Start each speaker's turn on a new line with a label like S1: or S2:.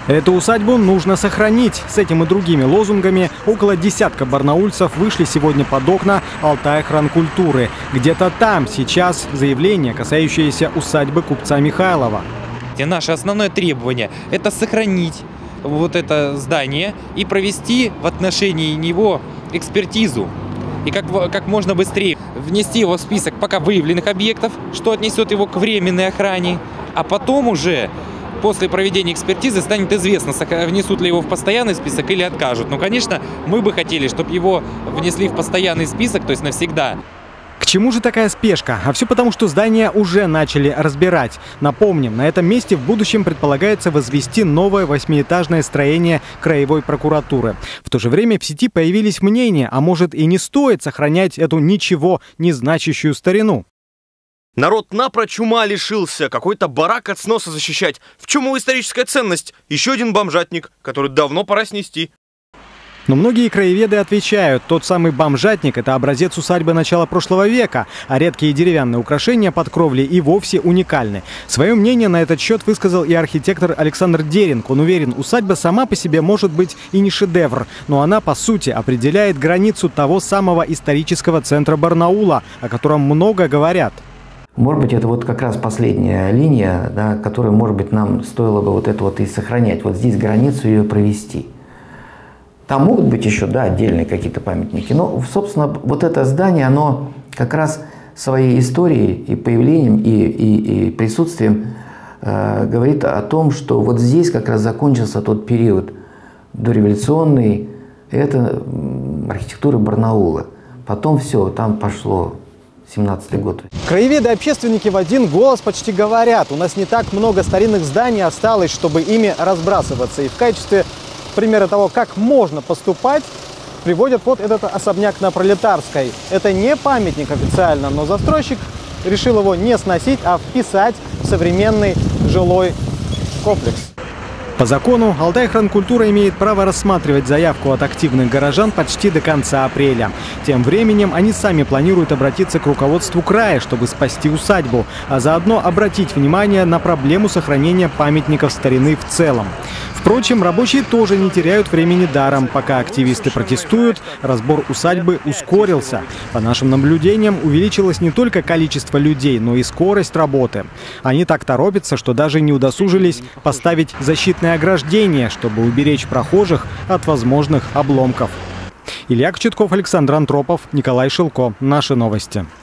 S1: Эту усадьбу нужно сохранить. С этим и другими лозунгами около десятка барнаульцев вышли сегодня под окна Алтай-Хранкультуры. Где-то там сейчас заявление, касающееся усадьбы купца Михайлова.
S2: Наше основное требование – это сохранить вот это здание и провести в отношении него экспертизу. И как можно быстрее внести его в список пока выявленных объектов, что отнесет его к временной охране, а потом уже после проведения экспертизы станет известно, внесут ли его в постоянный список или откажут. Но, конечно, мы бы хотели, чтобы его внесли в постоянный список, то есть навсегда.
S1: К чему же такая спешка? А все потому, что здание уже начали разбирать. Напомним, на этом месте в будущем предполагается возвести новое 8-этажное строение краевой прокуратуры. В то же время в сети появились мнения, а может и не стоит сохранять эту ничего не значащую старину.
S3: Народ напрочь ума лишился, какой-то барак от сноса защищать. В чем его историческая ценность? Еще один бомжатник, который давно пора снести.
S1: Но многие краеведы отвечают, тот самый бомжатник – это образец усадьбы начала прошлого века, а редкие деревянные украшения под кровлей и вовсе уникальны. Свое мнение на этот счет высказал и архитектор Александр Деринг. Он уверен, усадьба сама по себе может быть и не шедевр, но она, по сути, определяет границу того самого исторического центра Барнаула, о котором много говорят.
S4: Может быть, это вот как раз последняя линия, да, которую, может быть, нам стоило бы вот это вот и сохранять. Вот здесь границу ее провести. Там могут быть еще, да, отдельные какие-то памятники. Но, собственно, вот это здание, оно как раз своей историей и появлением, и присутствием говорит о том, что вот здесь как раз закончился тот период дореволюционный, это архитектура Барнаула. Потом все, там пошло 17-й год.
S1: Краеведы-общественники в один голос почти говорят, у нас не так много старинных зданий осталось, чтобы ими разбрасываться. И в качестве примера того, как можно поступать, приводят вот этот особняк на Пролетарской. Это не памятник официально, но застройщик решил его не сносить, а вписать в современный жилой комплекс. По закону Алтай-Хранкультура имеет право рассматривать заявку от активных горожан почти до конца апреля. Тем временем они сами планируют обратиться к руководству края, чтобы спасти усадьбу, а заодно обратить внимание на проблему сохранения памятников старины в целом. Впрочем, рабочие тоже не теряют времени даром. Пока активисты протестуют, разбор усадьбы ускорился. По нашим наблюдениям, увеличилось не только количество людей, но и скорость работы. Они так торопятся, что даже не удосужились поставить защитное ограждение, чтобы уберечь прохожих от возможных обломков. Илья Кочетков, Александр Антропов, Николай Шилко. Наши новости.